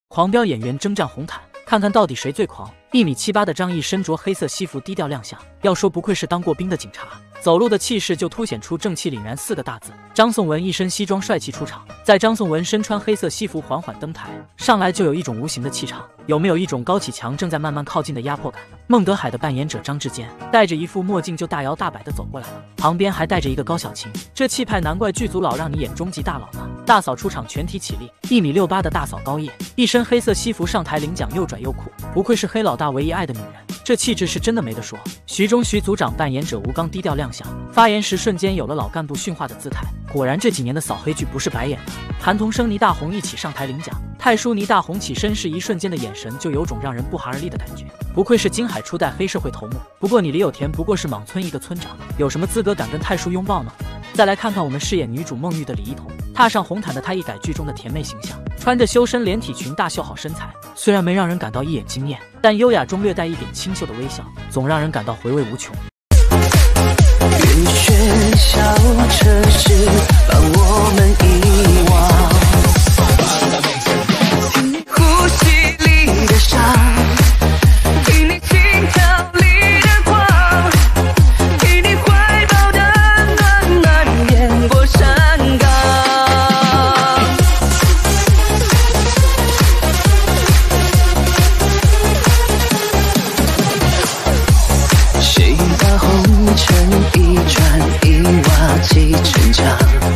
狂飙演员征战红毯，看看到底谁最狂。1米78的张译身着黑色西服低调亮相，要说不愧是当过兵的警察，走路的气势就凸显出正气凛然4个大字。张颂文一身西装帅气出场，在张颂文身穿黑色西服缓缓登台，上来就有一种无形的气场。有没有一种高启强正在慢慢靠近的压迫感？孟德海的扮演者张志坚戴着一副墨镜就大摇大摆地走过来了，旁边还带着一个高小琴，这气派难怪剧组老让你演终极大佬呢。大嫂出场全体起立，1米68的大嫂高叶一身黑色西服上台领奖，又拽又酷，不愧是黑老大唯一爱的女人，这气质是真的没得说。徐忠徐组长扮演者吴刚低调亮相，发言时瞬间有了老干部训话的姿态，果然这几年的扫黑剧不是白演的。韩童生倪大红一起上台领奖，太叔倪大红起身时一瞬间的眼神就有种让人不寒而栗的感觉，不愧是金海初代黑社会头目。不过你李有田不过是莽村一个村长，有什么资格敢跟太叔拥抱呢？再来看看我们饰演女主孟玉的李一桐，踏上红毯的她一改剧中的甜妹形象，穿着修身连体裙大秀好身材，虽然没让人感到一眼惊艳，但优雅中略带一点清秀的微笑，总让人感到回味无穷。 雨雪小城市把我们遗忘，呼吸里的伤，听你心跳里的狂，听你怀抱的暖蔓延过山岗。谁把红尘一砖一瓦砌成墙，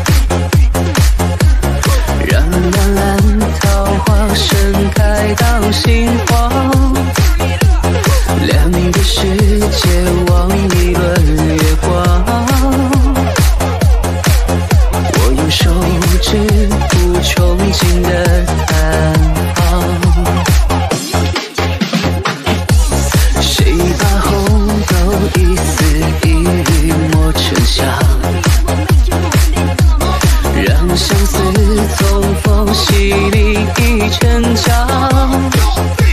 让蓝蓝桃花盛开到心慌，亮的世界望一轮月光，我用手指不憧憬的探访，谁把红豆一丝一缕磨成香，让相思从缝隙里一城墙。